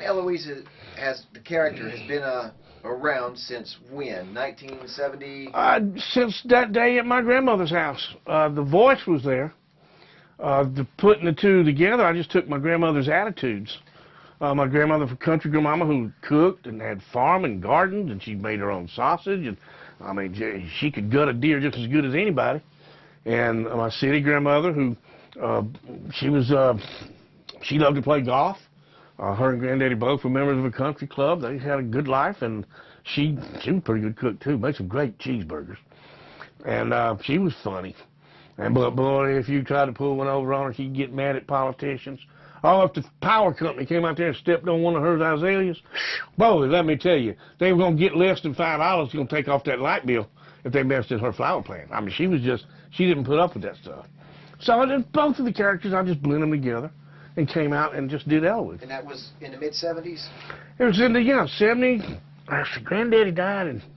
Eloise has the character has been around since when? 1970? Since that day at my grandmother's house. The voice was there. Putting the two together, I just took my grandmother's attitudes. My grandmother, country grandmama, who cooked and had farm and gardens, and she made her own sausage, and I mean, she could gut a deer just as good as anybody. And my city grandmother, who she loved to play golf. Her and Granddaddy both were members of a country club. They had a good life, and she was a pretty good cook too. Made some great cheeseburgers, and she was funny. And but boy, if you tried to pull one over on her, she'd get mad at politicians. Oh, if the power company came out there and stepped on one of her azaleas, boy, let me tell you, they were going to get less than $5 going to take off that light bill if they messed in her flower plant. I mean, she didn't put up with that stuff. So both of the characters, I just blended them together and came out and just did Eloise. And that was in the mid-'70s? It was in the, 70. Granddaddy died in,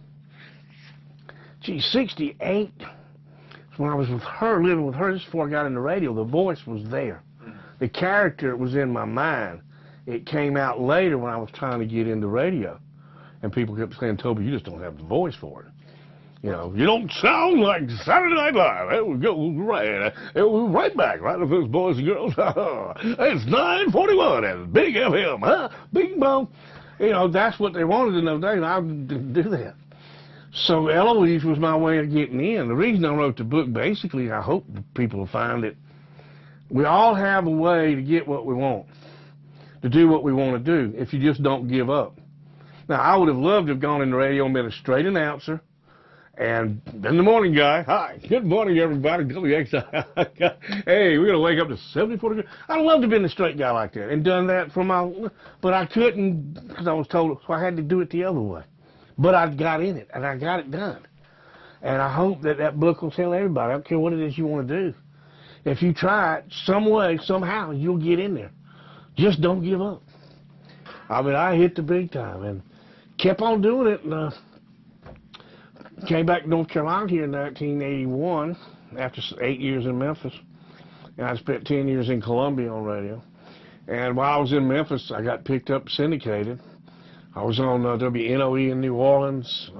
68. When I was with her, living with her, this is before I got into radio, the voice was there. The character was in my mind. It came out later when I was trying to get into radio. And people kept saying, Toby, you just don't have the voice for it. You know, you don't sound like Saturday Night Live. It would go right. It was right back, right with those boys and girls. It's 9:41 at Big FM, huh? Bing bong. You know, that's what they wanted in those days, and I didn't do that. So Eloise was my way of getting in. The reason I wrote the book, basically, I hope people will find it. We all have a way to get what we want, to do what we want to do, if you just don't give up. Now, I would have loved to have gone into radio and been a straight announcer, and been the morning guy. Hi, good morning, everybody. WXII. Hey, we're going to wake up to 74 degrees. I'd love to have been a straight guy like that and done that for but I couldn't because I was told, so I had to do it the other way. But I got in it, and I got it done. And I hope that book will tell everybody, I don't care what it is you want to do. If you try it, some way, somehow, you'll get in there. Just don't give up. I mean, I hit the big time and kept on doing it. And came back to North Carolina here in 1981 after 8 years in Memphis. And I spent 10 years in Columbia on radio. And while I was in Memphis, I got picked up syndicated. I was on WNOE in New Orleans,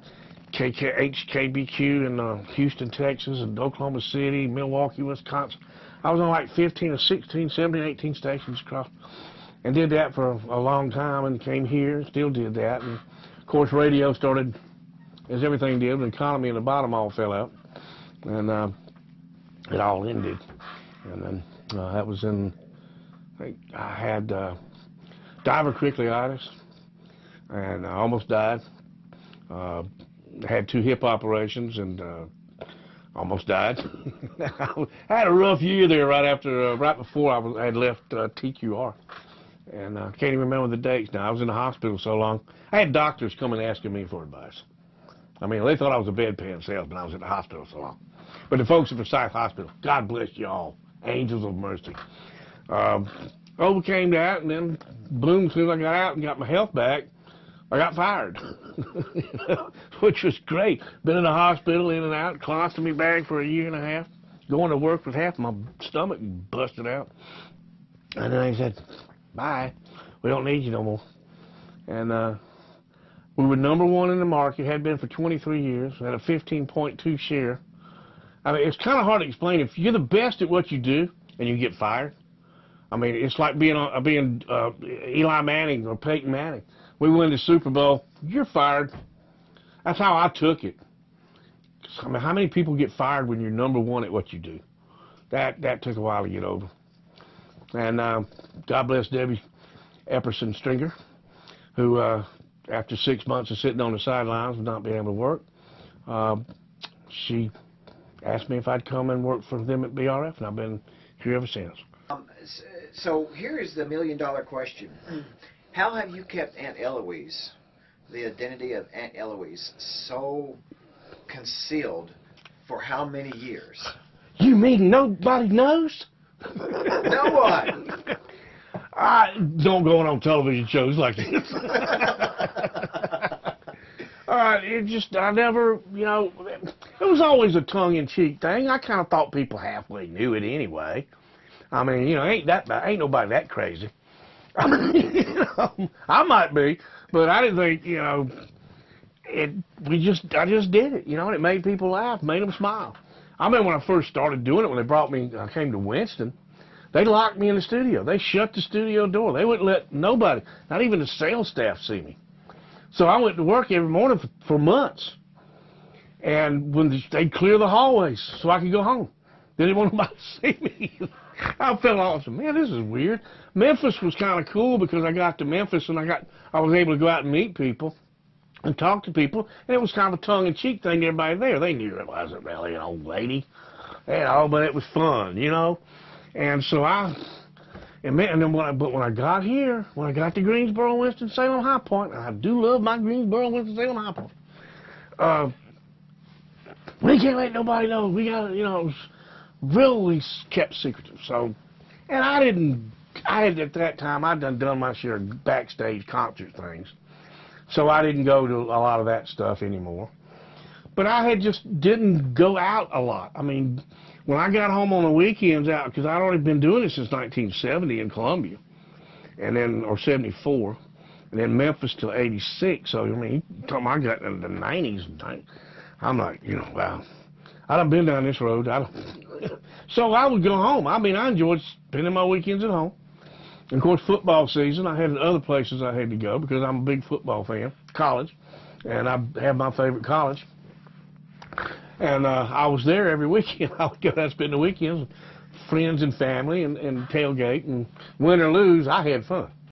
HKBQ in Houston, Texas, and Oklahoma City, Milwaukee, Wisconsin. I was on like 15 or 16, 17, 18 stations across, and did that for a long time, and came here, still did that. And of course, radio started, as everything did, the economy and the bottom all fell out, and it all ended. And then that was in, I had diverticulitis, and I almost died. Had 2 hip operations and almost died. I had a rough year there right before I had left TQR, and I can't even remember the dates now. I was in the hospital so long. I had doctors coming asking me for advice. I mean, they thought I was a bedpan salesman. I was in the hospital so long. But the folks at Forsyth Hospital, God bless you all, angels of mercy. Overcame that, and then boom, as soon as I got out and got my health back, I got fired, which was great. Been in the hospital, in and out, colostomy bag for a year and a half, going to work with half my stomach busted out. And then they said, bye, we don't need you no more. And we were #1 in the market, had been for 23 years, had a 15.2 share. I mean, it's kind of hard to explain. If you're the best at what you do and you get fired, I mean, it's like being Eli Manning or Peyton Manning. We win the Super Bowl, you're fired. That's how I took it. I mean, how many people get fired when you're #1 at what you do? That took a while to get over. And God bless Debbie Epperson Stringer, who after 6 months of sitting on the sidelines and not being able to work, she asked me if I'd come and work for them at BRF, and I've been here ever since. So here is the million-dollar question. How have you kept Aunt Eloise, the identity of Aunt Eloise, so concealed for how many years? You mean nobody knows? No one. I don't go on television shows like this. I never, it was always a tongue-in-cheek thing. I kind of thought people halfway knew it anyway. I mean, ain't nobody that crazy. I mean, I might be, but I didn't think, I just did it, and it made people laugh, made them smile. I remember when I first started doing it, when they brought me, I came to Winston, they locked me in the studio. They shut the studio door. They wouldn't let nobody, not even the sales staff, see me. So I went to work every morning for months. And when they'd clear the hallways so I could go home. They didn't want nobody to see me. I felt awesome. Man, this is weird. Memphis was kind of cool because I got to Memphis and I was able to go out and meet people and talk to people. And it was kind of a tongue-in-cheek thing to everybody there. They knew it wasn't really an old lady, but it was fun, And so when I got here, when I got to Greensboro, Winston-Salem, High Point, and I do love my Greensboro, Winston-Salem, High Point, we can't let nobody know. We got it was really kept secretive. So, and at that time, I'd done my share of backstage concert things. So I didn't go to a lot of that stuff anymore. But I just didn't go out a lot. I mean, when I got home on the weekends out, because I'd already been doing it since 1970 in Columbia, or 74, and then Memphis till 86. So, I mean, I got in the 90s. I'm like, wow. I done been down this road. So I would go home. I mean, I enjoyed spending my weekends at home. And of course, football season, I had other places I had to go because I'm a big football fan, college, and I have my favorite college. And I was there every weekend. I would go down and spend the weekends with friends and family and tailgate, and win or lose, I had fun.